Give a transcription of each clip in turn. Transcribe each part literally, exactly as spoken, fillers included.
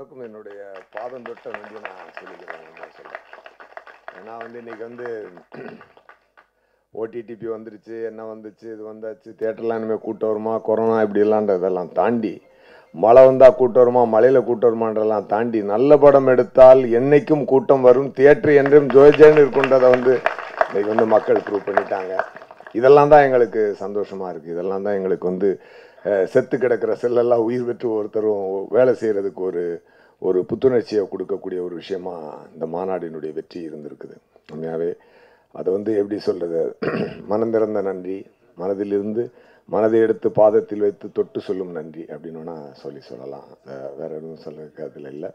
எல்லோருக்கும் என்னுடைய பாதம் தொட்ட நன்றி நான் சொல்லிக்கிறேன் சொல்ல. ஏன்னா வந்து இன்னைக்கு வந்து ஓடிடிபி வந்துருச்சு, என்ன வந்துச்சு, இது வந்தாச்சு, தியேட்டர்லாம் இனிமேல் கூட்டம் வருமா, கொரோனா இப்படிலான்றதெல்லாம் தாண்டி, மழை வந்தால் கூட்டம் வருமா, மழையில் கூட்டம் வருமான்றதெல்லாம் தாண்டி, நல்ல படம் எடுத்தால் என்னைக்கும் கூட்டம் வரும், தியேட்டர் என்றும் ஜோஜேன்னு இருக்குன்றதை வந்து இன்னைக்கு வந்து மக்கள் ப்ரூவ் பண்ணிட்டாங்க. இதெல்லாம் தான் எங்களுக்கு சந்தோஷமாக இருக்குது. இதெல்லாம் தான் எங்களுக்கு வந்து செத்து கிடக்கிற செல்லெல்லாம் உயிர் பெற்று ஒருத்தரும் வேலை செய்கிறதுக்கு ஒரு ஒரு புத்துணர்ச்சியை கொடுக்கக்கூடிய ஒரு விஷயமா இந்த மாநாடினுடைய வெற்றி இருந்திருக்குது. உண்மையாகவே அதை வந்து எப்படி சொல்கிறது, மனம் திறந்த நன்றி, மனதிலிருந்து மனதை எடுத்து பாதத்தில் வைத்து தொட்டு சொல்லும் நன்றி அப்படின்னு வேணால் சொல்லி சொல்லலாம். வேற எதுவும் சொல்ல அதில் இல்லை.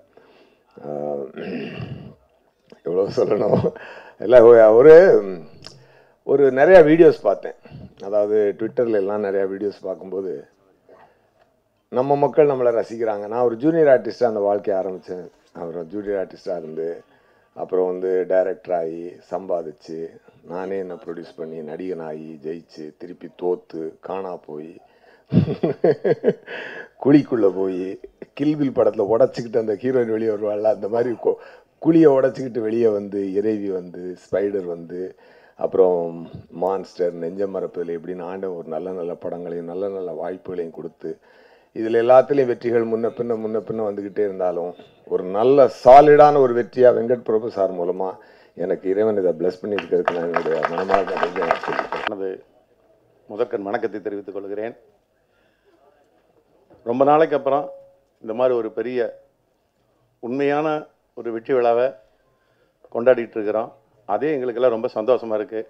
எவ்வளோ சொல்லணும் இல்லை. ஒரு ஒரு நிறையா வீடியோஸ் பார்த்தேன். அதாவது ட்விட்டரில் எல்லாம் நிறையா வீடியோஸ் பார்க்கும்போது நம்ம மக்கள் நம்மளை ரசிக்கிறாங்க. நான் ஒரு ஜூனியர் ஆர்டிஸ்டாக அந்த வாழ்க்கையை ஆரம்பித்தேன். அப்புறம் ஜூனியர் ஆர்டிஸ்டாக இருந்து அப்புறம் வந்து டைரக்டர் ஆகி சம்பாதிச்சு நானே என்னை ப்ரொடியூஸ் பண்ணி நடிகனாகி ஜெயிச்சு திருப்பி தோற்று காணா போய் குழிக்குள்ளே போய் கில்பில் படத்தில் உடச்சிக்கிட்டு அந்த ஹீரோயின் வெளியே வருவாள்ல, அந்த மாதிரி குழியை உடச்சிக்கிட்டு வெளியே வந்து இறைவி வந்து ஸ்பைடர் வந்து அப்புறம் மான்ஸ்டர் நெஞ்ச மரப்பில் இப்படின்னு ஆண்ட ஒரு நல்ல நல்ல படங்களையும் நல்ல நல்ல வாய்ப்புகளையும் கொடுத்து இதில் எல்லாத்துலேயும் வெற்றிகள் முன்ன பின்ன முன்ன பின்ன வந்துக்கிட்டே இருந்தாலும் ஒரு நல்ல சாலிடான ஒரு வெற்றியாக வெங்கட் பிரபு சார் மூலமாக எனக்கு இறைவன் இதை பிளஸ் பண்ணியிருக்கிறதுக்கு நான் என்னுடைய மனமாக முதற்கண் வணக்கத்தை தெரிவித்துக் கொள்கிறேன். ரொம்ப நாளைக்கு அப்புறம் இந்த மாதிரி ஒரு பெரிய உண்மையான ஒரு வெற்றி விழாவை கொண்டாடிட்டு இருக்கிறோம். அதே எங்களுக்கெல்லாம் ரொம்ப சந்தோஷமாக இருக்குது.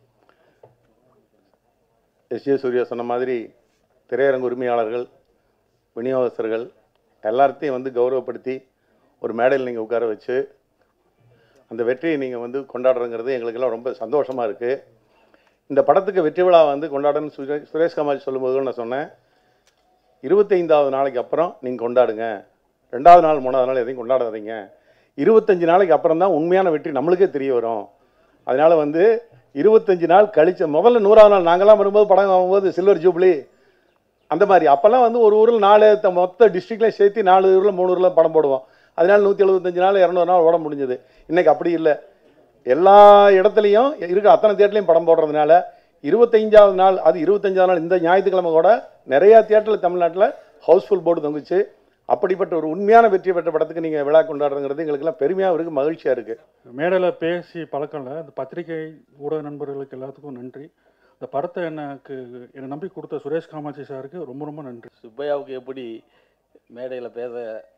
எஸ் ஜே சூர்யா சொன்ன மாதிரி திரையரங்கு உரிமையாளர்கள், விநியோகஸ்தர்கள் எல்லாத்தையும் வந்து கௌரவப்படுத்தி ஒரு மேடையில் நீங்கள் உட்கார வச்சு அந்த வெற்றியை நீங்கள் வந்து கொண்டாடுறங்கிறது எங்களுக்கெல்லாம் ரொம்ப சந்தோஷமாக இருக்குது. இந்த படத்துக்கு வெற்றி விழா வந்து கொண்டாடணும்னு சுரேஷ் சுரேஷ் கமால் சொல்லும்போது நான் சொன்னேன், இருபத்தைந்தாவது நாளைக்கு அப்புறம் நீங்கள் கொண்டாடுங்க, ரெண்டாவது நாள் மூணாவது நாள் எதையும் கொண்டாடாதீங்க, இருபத்தஞ்சி நாளைக்கு அப்புறம் தான் உண்மையான வெற்றி நம்மளுக்கே தெரிய வரும். அதனால் வந்து இருபத்தஞ்சி நாள் கழிச்ச முதல்ல நூறாவது நாள் நாங்கள்லாம் வரும்போது படம் வாங்கும்போது சில்வர் ஜூப்ளி அந்த மாதிரி அப்போல்லாம் வந்து ஒரு ஊரில் நாலு மொத்த டிஸ்ட்ரிக்ட்லேயும் சேர்த்து நாலு ஊரில் மூணு ஊரில் படம் போடுவோம். அதனால் நூற்றி எழுபத்தஞ்சு நாள் இரநூறு நாள் ஓட முடிஞ்சது. இன்றைக்கி அப்படி இல்லை. எல்லா இடத்துலையும் இருக்க அத்தனை தியேட்டர்லையும் படம் போடுறதுனால இருபத்தஞ்சாவது நாள் அது இருபத்தஞ்சாவது நாள் இந்த ஞாயிற்றுக்கிழமை கூட நிறையா தியேட்டரில் தமிழ்நாட்டில் ஹவுஸ்ஃபுல் போர்டு தொங்குச்சு. அப்படிப்பட்ட ஒரு உண்மையான வெற்றி பெற்ற படத்துக்கு நீங்கள் விழா கொண்டாடுறதுங்கிறது எங்களுக்கெல்லாம் பெருமையாக இருக்குது, மகிழ்ச்சியாக இருக்குது. மேடையில் பேசி பழக்கம் இல்லை. இந்த பத்திரிகை ஊடக நண்பர்களுக்கு எல்லாத்துக்கும் நன்றி. இந்த படத்தை எனக்கு என்னை நம்பி கொடுத்த சுரேஷ் காமாட்சி சாருக்கு ரொம்ப ரொம்ப நன்றி. சுப்பையாவுக்கு எப்படி மேடையில் பேச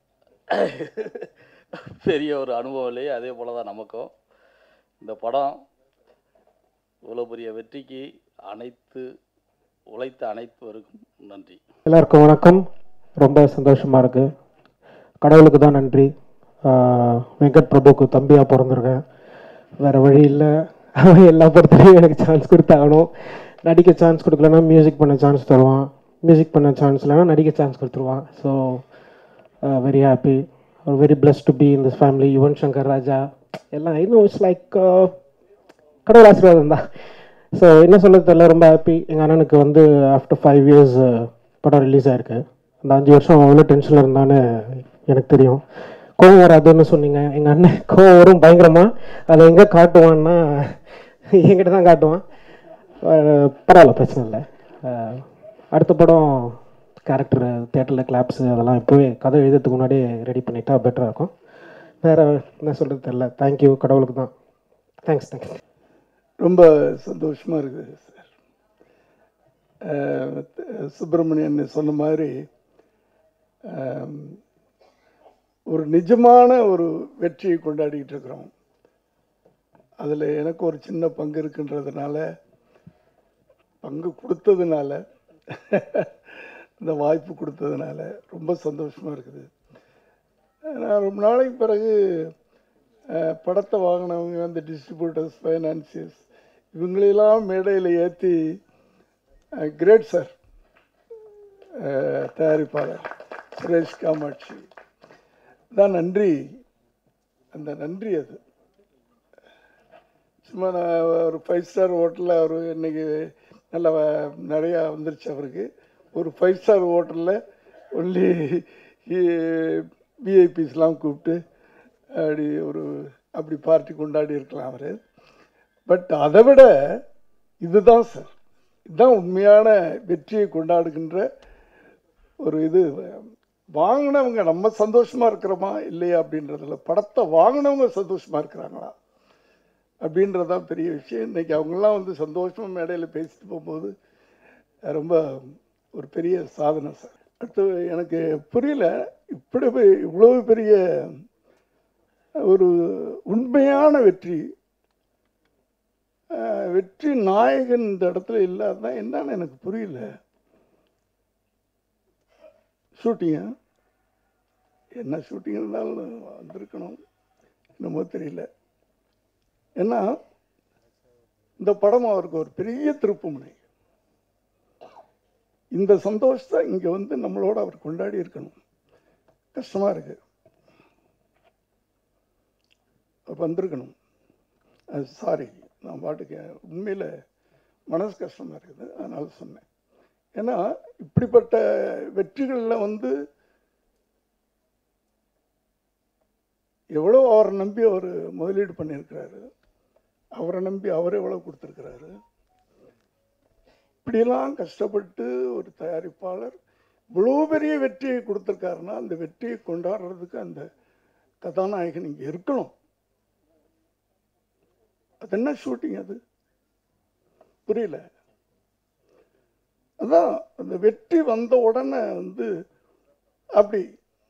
பெரிய ஒரு அனுபவம் இல்லையே, அதே போல் தான் நமக்கும். இந்த படம் இவ்வளோ பெரிய வெற்றிக்கு அனைத்து உழைத்த அனைத்துவருக்கும் நன்றி. எல்லாருக்கும் வணக்கம். ரொம்ப சந்தோஷமாக இருக்குது. கடவுளுக்கு தான் நன்றி. வெங்கட் பிரபுக்கு தம்பியாக பிறந்திருக்கேன், வேறு வழி இல்லை. அவன் எல்லா படத்துலையும் எனக்கு சான்ஸ் கொடுத்தாகணும். நடிக்க சான்ஸ் கொடுக்கலன்னா மியூசிக் பண்ண சான்ஸ் தருவான், மியூசிக் பண்ண சான்ஸ் இல்லைன்னா நடிக்க சான்ஸ் கொடுத்துருவான். So very happy, very blessed to be in this family. Yuvan Shankar Raja எல்லாம் இன்னும் இட்ஸ் லைக் கடவுள் ஆசீர்வாதம் தான். ஸோ என்ன சொல்ல தெரியல, ரொம்ப ஹாப்பி. எங்கள் அண்ணனுக்கு வந்து ஆஃப்டர் ஃபைவ் இயர்ஸ் படம் ரிலீஸ் ஆகிருக்கு. அந்த அஞ்சு வருஷம் அவ்வளோ டென்ஷனில் இருந்தான்னு எனக்கு தெரியும். கோவம் வராதுன்னு சொன்னீங்க. எங்கள் அண்ணன் கோவம் வரும் பயங்கரமாக. அதை எங்கே காட்டுவான்னா என்கிட்ட தான் காட்டுவான். பரவாயில்ல, பிரச்சனை இல்லை. அடுத்த படம் கேரக்டர் தேட்டரில் கிளாப்ஸு அதெல்லாம் இப்போவே கதை எழுதுறதுக்கு முன்னாடியே ரெடி பண்ணிட்டா பெட்டராக இருக்கும். வேறு என்ன சொல்கிறது தெரியல. தேங்க்யூ, கடவுளுக்கு தான் தேங்க்ஸ். தேங்க்ஸ். ரொம்ப சந்தோஷமாக இருக்குது சார். சுப்பிரமணியன் சொன்ன மாதிரி ஒரு நிஜமான ஒரு வெற்றியை கொண்டாடிக்கிட்டு இருக்கிறோம். அதில் எனக்கு ஒரு சின்ன பங்கு இருக்குன்றதுனால, பங்கு கொடுத்ததுனால, இந்த வாய்ப்பு கொடுத்ததுனால ரொம்ப சந்தோஷமாக இருக்குது. நான் ரொம்ப நாளைக்கு பிறகு படத்தை வாங்கினவங்க, அந்த டிஸ்ட்ரிபியூட்டர்ஸ், ஃபைனான்சியர்ஸ் இவங்களெல்லாம் மேடையில் ஏற்றி கிரேட் சார் தயாரிப்பாளர் சுரேஷ் காமாட்சி தான் நன்றி. அந்த நன்றி அது சும்மா நான் ஒரு ஃபைவ் ஸ்டார் ஹோட்டலில் அவர் இன்றைக்கி நல்ல நிறையா வந்துருச்சு அவருக்கு. ஒரு ஃபைவ் ஸ்டார் ஹோட்டலில் ஒன்லி விஐபிஸ்லாம் கூப்பிட்டு அப்படி ஒரு அப்படி பார்ட்டி கொண்டாடி இருக்கலாம் அவர். பட் அதை விட இதுதான் சார், இதுதான் உண்மையான வெற்றியை கொண்டாடுகின்ற ஒரு இது. வாங்கினவங்க நம்ம சந்தோஷமாக இருக்கிறோமா இல்லையா அப்படின்றதில்ல, படத்தை வாங்கினவங்க சந்தோஷமாக இருக்கிறாங்களா அப்படின்றதான் பெரிய விஷயம். இன்றைக்கி அவங்களாம் வந்து சந்தோஷமாக மேடையில் பேசிட்டு போகும்போது ரொம்ப ஒரு பெரிய சாதனை சார். அடுத்து எனக்கு புரியல, இப்படி இவ்வளோ பெரிய ஒரு உண்மையான வெற்றி, வெற்றி நாயகன் இந்த இடத்துல இல்லாதான் என்னன்னு எனக்கு புரியல. ஷூட்டிங்கா என்ன ஷூட்டிங் இருந்தாலும் வந்திருக்கணும், என்னமோ தெரியல. ஏன்னா இந்த படம் அவருக்கு ஒரு பெரிய திருப்புமுனை. இந்த சந்தோஷத்தை இங்கே வந்து நம்மளோட அவர் கொண்டாடி இருக்கணும். கஷ்டமாக இருக்கு, வந்திருக்கணும். அது சாரி, நான் பாட்டுக்கு உண்மையில் மனசு கஷ்டமாக இருக்குது, அதனால சொன்னேன். ஏன்னா இப்படிப்பட்ட வெற்றிகளில் வந்து எவ்வளோ அவரை நம்பி அவர் முதலீடு பண்ணியிருக்கிறாரு, அவரை நம்பி அவர் எவ்வளோ கொடுத்துருக்கிறாரு. இப்படியெல்லாம் கஷ்டப்பட்டு ஒரு தயாரிப்பாளர் இவ்வளோ பெரிய வெற்றியை கொடுத்துருக்காருன்னா அந்த வெற்றியை கொண்டாடுறதுக்கு அந்த கதாநாயகன் இங்கே இருக்கணும். அது என்ன ஷூட்டிங் அது புரியல. அதான் அந்த வெற்றி வந்த உடனே வந்து அப்படி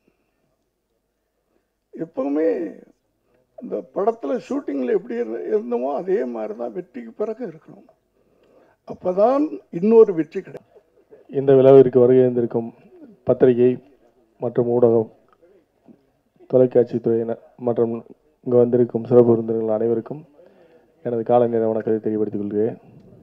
எப்பவுமே இந்த படத்தில் ஷூட்டிங்கில் எப்படி இருந்தோமோ அதே மாதிரி தான் வெற்றிக்கு பிறகு இருக்கணும். அப்போதான் இன்னொரு வெற்றி கிடைக்கும். இந்த விழாவிற்கு வருகை இருந்திருக்கும் பத்திரிகை மற்றும் ஊடகம், தொலைக்காட்சி துறையினர் மற்றும் இங்கே வந்திருக்கும் சிறப்பு விருந்தினர்கள் அனைவருக்கும் எனது காலை நேர வணக்கத்தை தெரியப்படுத்திக் கொள்கிறேன்.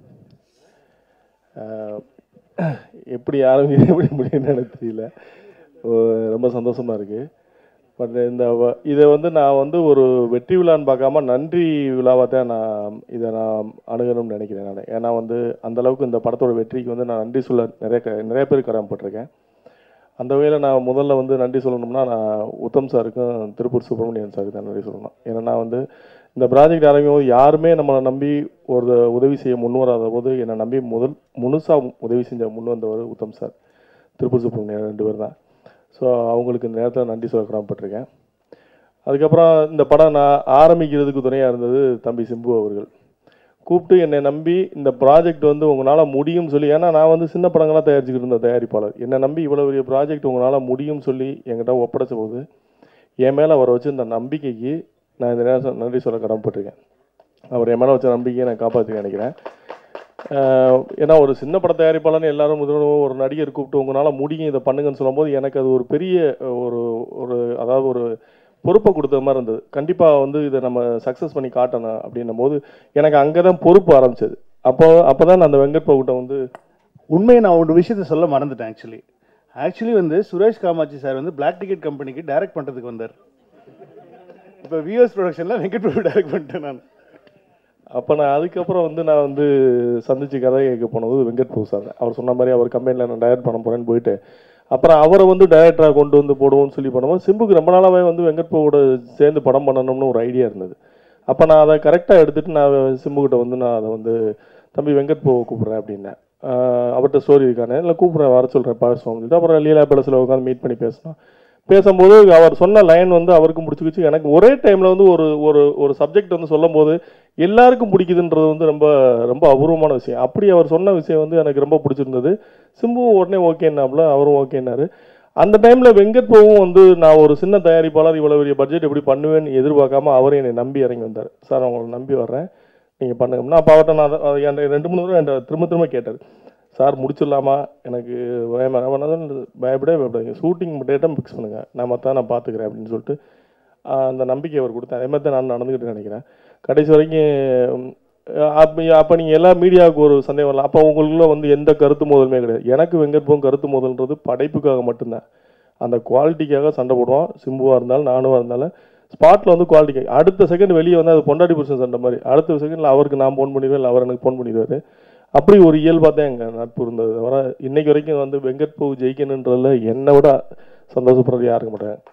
எப்படி ஆரம்பிக்க எப்படி முடியும்னு எனக்கு தெரியல, ரொம்ப சந்தோஷமாக இருக்குது. பட் இந்த இதை வந்து நான் வந்து ஒரு வெற்றி விழான்னு பார்க்காம நன்றி விழாவாக தான் நான் இதை நான் அணுகணும்னு நினைக்கிறேன் நான். ஏன்னா வந்து அந்தளவுக்கு இந்த படத்தோட வெற்றிக்கு வந்து நான் நன்றி சொல்ல நிறைய க நிறைய பேர் கடமைப்பட்டிருக்கேன். அந்த வகையில் நான் முதல்ல வந்து நன்றி சொல்லணும்னா நான் உத்தம் சாருக்கும் திருப்பூர் சுப்பிரமணியன் சாருக்கு தான் நன்றி சொல்லணும். ஏன்னா நான் வந்து இந்த ப்ராஜெக்ட் ஆரம்பிக்கும் யாருமே நம்மளை நம்பி ஒரு உதவி செய்ய முன் வராத போது என்னை நம்பி முதல் முழுசாக உதவி செஞ்ச முன் வந்தவர் உத்தம் சார், திருப்பூர் சுப்பிரமணியன் ரெண்டு பேர் தான். ஸோ அவங்களுக்கு இந்த நேரத்தில் நன்றி சொல்ல கடமைப்பட்டிருக்கேன். அதுக்கப்புறம் இந்த படம் நான் ஆரம்பிக்கிறதுக்கு துணையாக இருந்தது தம்பி சிம்பு அவர்கள். கூப்பிட்டு என்னை நம்பி இந்த ப்ராஜெக்ட் வந்து உங்களால் முடியும்னு சொல்லி, ஏன்னா நான் வந்து சின்ன படங்களாக தயாரிச்சுக்கிட்டு இருந்த தயாரிப்பாளர், என்னை நம்பி இவ்வளோ பெரிய ப்ராஜெக்ட் உங்களால் முடியும்னு சொல்லி என்கிட்ட ஒப்படைச்ச போது என் மேலே அவரை வச்சு இந்த நம்பிக்கைக்கு நான் இந்த நேரம் நன்றி சொல்ல கடமைப்பட்டிருக்கேன். அவர் என் மேலே வச்ச நம்பிக்கையை நான் காப்பாற்றி நினைக்கிறேன். ஏன்னா ஒரு சின்ன பட தயாரிப்பாளர்னு எல்லாரும் ஒரு நடிகர் கூப்பிட்டு உங்களால் முடியும் இதை பண்ணுங்கன்னு சொல்லும்போது எனக்கு அது ஒரு பெரிய ஒரு ஒரு அதாவது ஒரு பொறுப்பை கொடுத்த மாதிரி இருந்தது. கண்டிப்பாக வந்து இதை நம்ம சக்ஸஸ் பண்ணி காட்டணும் அப்படின்னும் போது எனக்கு அங்கே தான் பொறுப்பு ஆரம்பிச்சது. அப்போ அப்போ தான் நான் அந்த வெங்கட் பிரபுட்ட வந்து உண்மையை நான் ஒரு விஷயத்த சொல்ல மறந்துட்டேன். ஆக்சுவலி ஆக்சுவலி வந்து சுரேஷ் காமாட்சி சார் வந்து பிளாக் டிக்கெட் கம்பெனிக்கு டைரக்ட் பண்ணுறதுக்கு வந்தார். இப்போ விஎஸ் ப்ரொடக்ஷனில் வெங்கட் பிரபு டைரக்ட் பண்ணிட்டேன் நான். அப்போ நான் அதுக்கப்புறம் வந்து நான் வந்து சந்திச்சு கதை கேட்க போனது வெங்கட் பிரபு சார். அவர் சொன்ன மாதிரி அவர் கம்பெனியில் நான் டைரக்ட் பண்ண போகிறேன்னு போயிட்டு அப்புறம் அவரை வந்து டைரக்டராக கொண்டு வந்து போடுவோம்னு சொல்லி பண்ணும்போது சிம்புக்கு ரொம்ப நாளாகவே வந்து வெங்கட் பிரபுவோட சேர்ந்து படம் பண்ணணும்னு ஒரு ஐடியா இருந்தது. அப்போ நான் அதை கரெக்டாக எடுத்துகிட்டு நான் சிம்புக்கிட்ட வந்து நான் அதை வந்து தம்பி வெங்கட் பிரபுவை கூப்பிட்றேன் அப்படின்னேன். அவர்கிட்ட ஸ்டோரி இருக்கானே இல்லை கூப்பிட்றேன் வர சொல்கிறேன் பேசுவோம் சொல்லிட்டு அப்புறம் லீலா பேலஸில் உட்காந்து மீட் பண்ணி பேசினோம். பேசும்போது அவர் சொன்ன லைன் வந்து அவருக்கும் பிடிச்சிக்கிச்சு, எனக்கு ஒரே டைமில் வந்து ஒரு ஒரு ஒரு சப்ஜெக்ட் வந்து சொல்லும் போது எல்லாருக்கும் பிடிக்குதுன்றது வந்து ரொம்ப ரொம்ப அபூர்வமான விஷயம். அப்படி அவர் சொன்ன விஷயம் வந்து எனக்கு ரொம்ப பிடிச்சிருந்தது. சிம்புவும் உடனே ஓகேன்னாப்புல, அவரும் ஓகேன்னாரு. அந்த டைமில் வெங்கட் பிரபுவும் வந்து நான் ஒரு சின்ன தயாரிப்பாளர் இவ்வளோ பெரிய பட்ஜெட் எப்படி பண்ணுவேன்னு எதிர்பார்க்காம அவரும் என்னை நம்பி இறங்கி வந்தார். சார் அவங்களை நம்பி வர்றேன் நீங்கள் பண்ணுங்கன்னா. அப்போ அவர்கிட்ட நான் என் ரெண்டு மூணு தடவை என்கிட்ட திரும்ப திரும்ப கேட்டார், சார் முடிச்சிடலாமா, எனக்கு பயமாக பயப்படவே பயப்படாங்க, ஷூட்டிங் டேட்டை ஃபிக்ஸ் பண்ணுங்கள், நான் மற்ற நான் பார்த்துக்கிறேன் அப்படின்னு சொல்லிட்டு அந்த நம்பிக்கை அவர் கொடுத்தேன். அதே மாதிரி தான் நான் நடந்துக்கிட்டு நினைக்கிறேன். கடைசி வரைக்கும் அப்போ அப்போ நீங்கள் எல்லா மீடியாவுக்கு ஒரு சந்தேகம் வரலாம். அப்போ உங்களுக்குள்ள வந்து எந்த கருத்து மோதலுமே கிடையாது. எனக்கு வெங்கட் பிரபு கருத்து மோதல்ன்றது படைப்புக்காக மட்டும்தான். அந்த குவாலிட்டிக்காக சண்டை போடுவோம். சிம்புவாக இருந்தாலும் நானுவாக இருந்தாலும் ஸ்பாட்டில் வந்து குவாலிட்டிக்காக. அடுத்த செகண்ட் வெளியே வந்து அது பொண்டாடி புருஷன் சண்டை மாதிரி. அடுத்த செகண்டில் அவருக்கு நான் ஃபோன் பண்ணிடுவேன், இல்லை அவர் எனக்கு ஃபோன் பண்ணிடுவார். அப்படி ஒரு இயல்பாக தான் எங்கள் நட்பு இருந்தது. தவிர இன்னைக்கு வரைக்கும் வந்து வெங்கட் பிரபு ஜெயிக்கணுன்றதில் என்னை விட சந்தோஷப்படுறது யாருக்க மாட்டாங்க.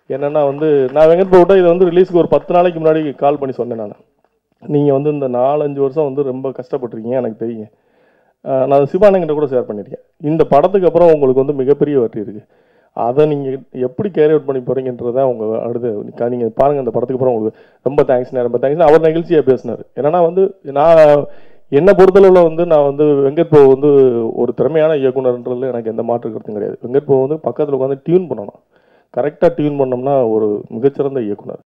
என்னென்னா வந்து நான் வெங்கட் பிரபுட்ட இதை வந்து ரிலீஸுக்கு ஒரு பத்து நாளைக்கு முன்னாடி கால் பண்ணி சொன்னேன். நான் நீங்கள் வந்து இந்த நாலஞ்சு வருஷம் வந்து ரொம்ப கஷ்டப்பட்டிருக்கீங்க எனக்கு தெரியும். நான் சிவானங்கிட்ட கூட ஷேர் பண்ணியிருக்கேன். இந்த படத்துக்கு அப்புறம் உங்களுக்கு வந்து மிகப்பெரிய வெற்றி இருக்குது. அதை நீங்கள் எப்படி கேரி அவுட் பண்ணி போகிறீங்கன்றதை அவங்க அடுத்து நீங்கள் பாருங்கள். அந்த படத்துக்கு அப்புறம் உங்களுக்கு ரொம்ப தேங்க்ஸ்ண்ணே ரொம்ப தேங்க்ஸ். அவர் நிகழ்ச்சியாக பேசினார். ஏன்னா வந்து நான் என்னை பொறுத்தளவில் வந்து நான் வந்து வெங்கட் பிரபு வந்து ஒரு திறமையான இயக்குனர்ன்றதுல எனக்கு எந்த மாற்று கருத்தும் கிடையாது. வெங்கட் பிரபு வந்து பக்கத்தில் உட்காந்து டியூன் பண்ணணும். கரெக்டாக டியூன் பண்ணோம்னா ஒரு மிகச்சிறந்த இயக்குனர்.